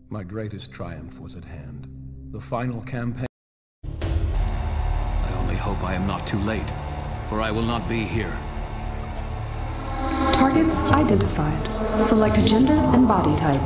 My greatest triumph was at hand. The final campaign. I only hope I am not too late, for I will not be here. Targets identified. Select gender and body type.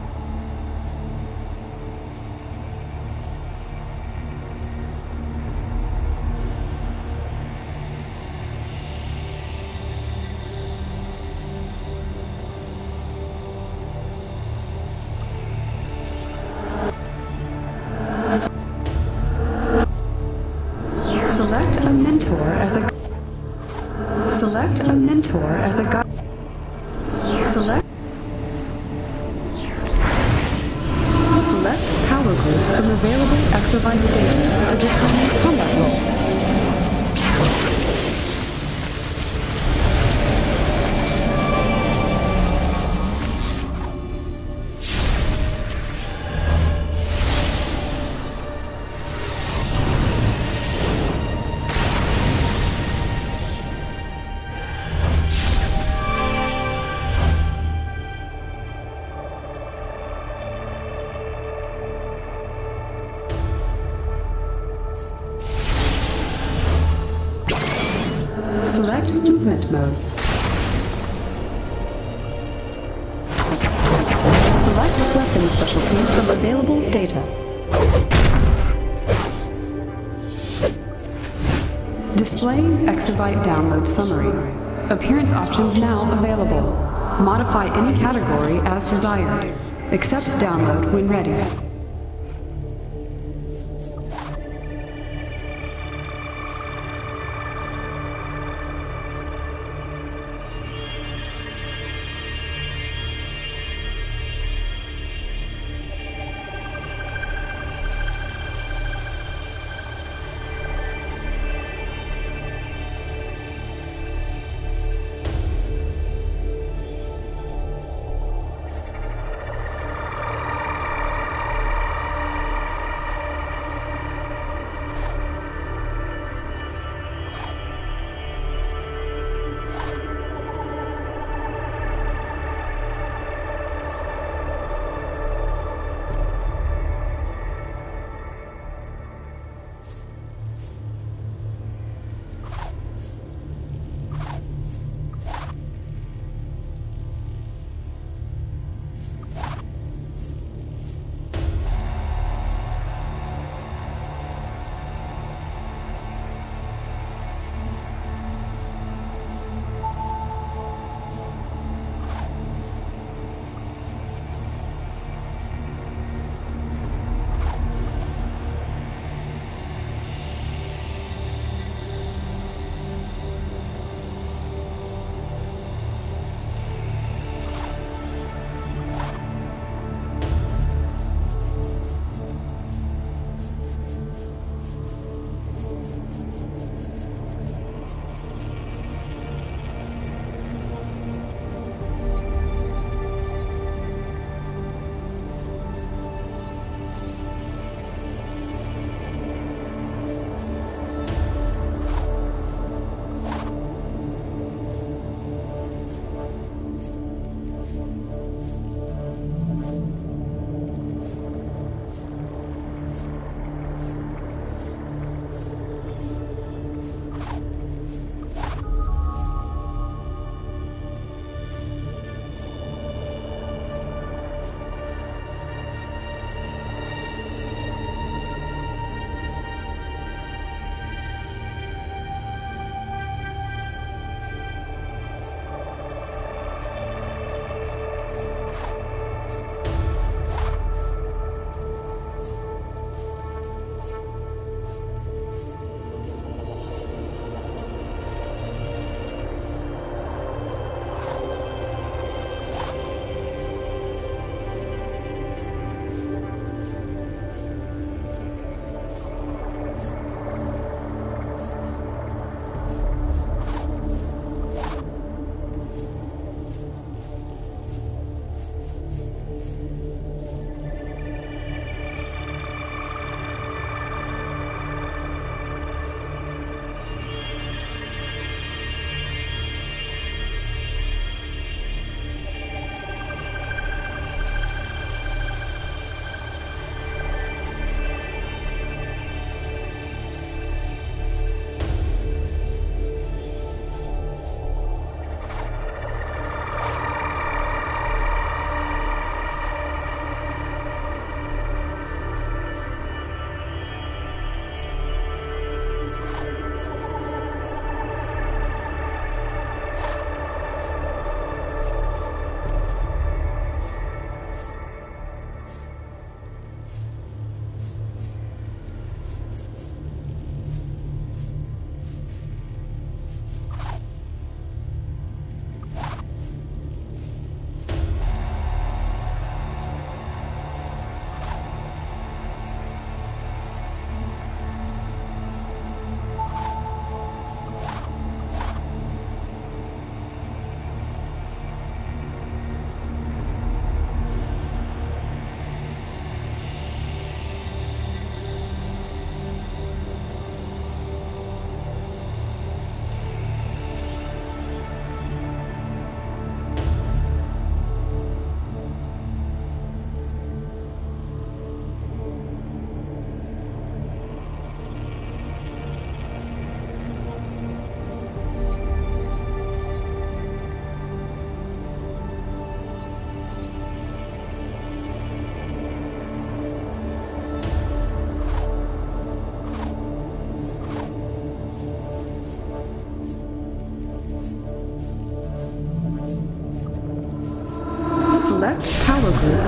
Select a mentor as a guide. Select power group from available exobyte data to determine combat role. Select movement mode. Select weapon specialty from available data. Display exobyte download summary. Appearance options now available. Modify any category as desired. Accept download when ready.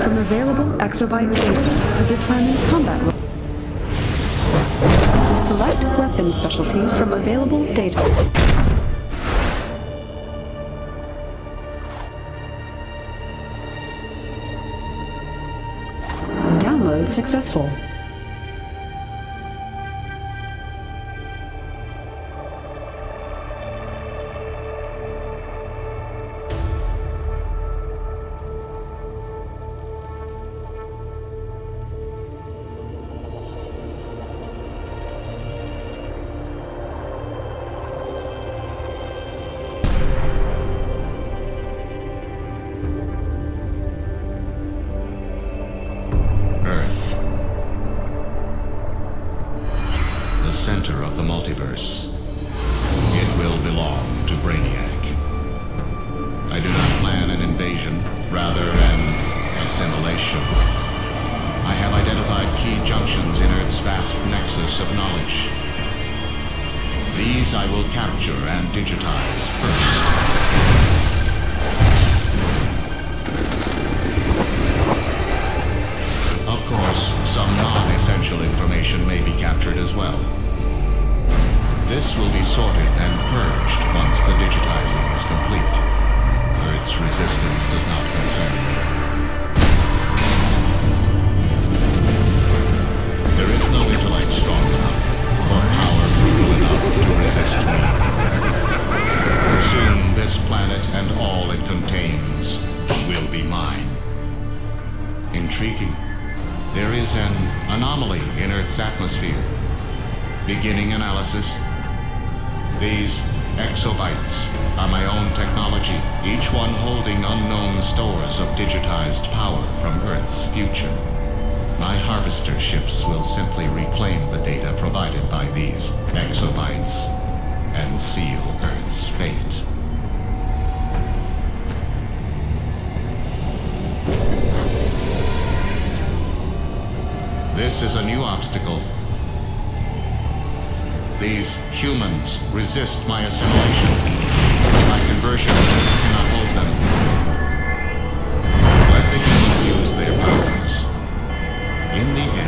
from available exobyte data to determine combat roles. Select weapon specialty from available data. Download successful. Center of the multiverse. It will belong to Brainiac. I do not plan an invasion, rather an assimilation. I have identified key junctions in Earth's vast nexus of knowledge. These I will capture and digitize first. Of course, some non-essential information may be captured as well. This will be sorted and purged once the digitizing is complete. Earth's resistance does not concern me. There is no intellect strong enough, or power brutal enough to resist me. Soon this planet and all it contains will be mine. Intriguing. There is an anomaly in Earth's atmosphere. Beginning analysis. These exobytes are my own technology, each one holding unknown stores of digitized power from Earth's future. My harvester ships will simply reclaim the data provided by these exobytes and seal Earth's fate. This is a new obstacle. These humans resist my assimilation. My conversion cannot hold them. Let the humans use their powers. In the end,